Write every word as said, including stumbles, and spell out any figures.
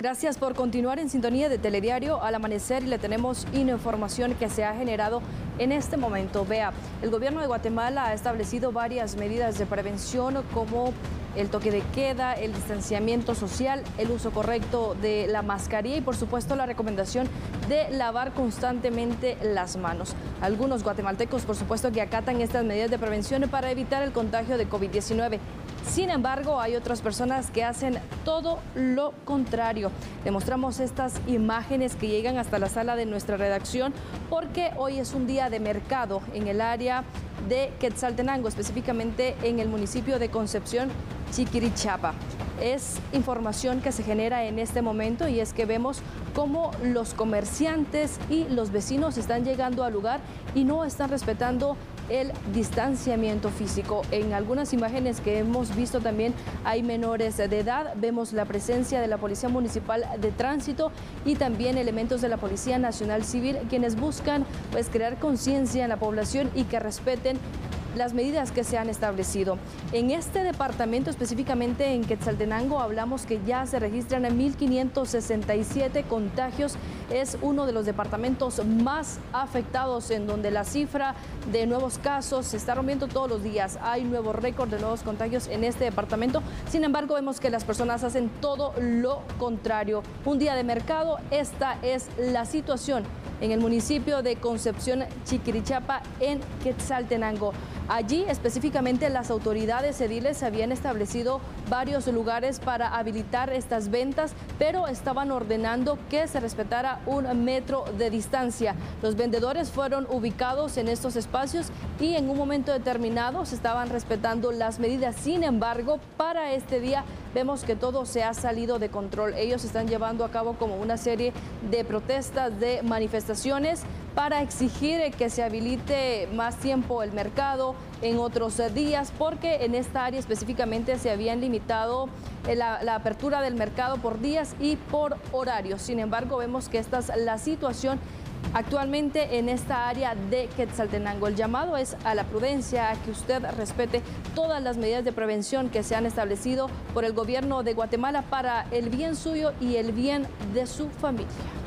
Gracias por continuar en sintonía de Telediario al Amanecer y le tenemos información que se ha generado en este momento. Vea, el gobierno de Guatemala ha establecido varias medidas de prevención como el toque de queda, el distanciamiento social, el uso correcto de la mascarilla y por supuesto la recomendación de lavar constantemente las manos. Algunos guatemaltecos por supuesto que acatan estas medidas de prevención para evitar el contagio de COVID diecinueve. Sin embargo, hay otras personas que hacen todo lo contrario. Le mostramos estas imágenes que llegan hasta la sala de nuestra redacción porque hoy es un día de mercado en el área de Quetzaltenango, específicamente en el municipio de Concepción, Chiquirichapa. Es información que se genera en este momento y es que vemos cómo los comerciantes y los vecinos están llegando al lugar y no están respetando el distanciamiento físico. En algunas imágenes que hemos visto también hay menores de edad, vemos la presencia de la Policía Municipal de Tránsito y también elementos de la Policía Nacional Civil, quienes buscan pues crear conciencia en la población y que respeten las medidas que se han establecido. En este departamento, específicamente en Quetzaltenango, hablamos que ya se registran mil quinientos sesenta y siete contagios. Es uno de los departamentos más afectados en donde la cifra de nuevos casos se está rompiendo todos los días. Hay nuevo récord de nuevos contagios en este departamento. Sin embargo, vemos que las personas hacen todo lo contrario. Un día de mercado, esta es la situación en el municipio de Concepción, Chiquirichapa, en Quetzaltenango. Allí, específicamente, las autoridades ediles habían establecido varios lugares para habilitar estas ventas, pero estaban ordenando que se respetara un metro de distancia. Los vendedores fueron ubicados en estos espacios y en un momento determinado se estaban respetando las medidas. Sin embargo, para este día vemos que todo se ha salido de control. Ellos están llevando a cabo como una serie de protestas, de manifestaciones para exigir que se habilite más tiempo el mercado en otros días, porque en esta área específicamente se habían limitado la, la apertura del mercado por días y por horarios. Sin embargo, vemos que esta es la situación actualmente en esta área de Quetzaltenango. El llamado es a la prudencia, a que usted respete todas las medidas de prevención que se han establecido por el gobierno de Guatemala para el bien suyo y el bien de su familia.